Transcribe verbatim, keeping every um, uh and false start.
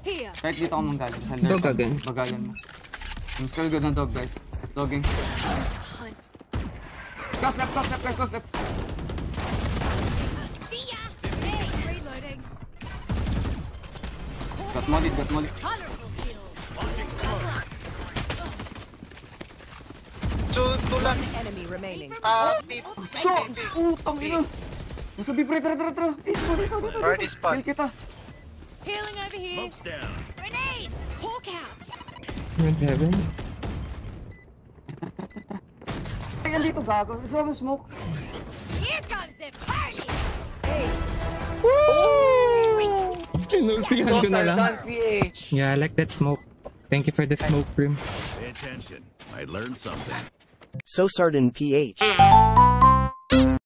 Kahit dito ako manggaling. Dog again. Magagan mo. I'm still good na dog, guys. Dogging. Cross left, cross left, guys, cross left. Got molly, got molly. Two, two lang. Enemy remaining. Ah, beep. So, putang ina. Nasa beep, tara, tara, tara. Dito, dito, dito. Already spot. Kill kita. Healing over here. Smoke's down. Grenade. Hawk out. Mid heaven. Tingnan dito, gago. Gusto mo smoke? Here comes the party. Kinulpihan ko na lang. P H. Yeah, I like that smoke. Thank you for the smoke, Prims. Pay attention. I learned something. So Sardin P H.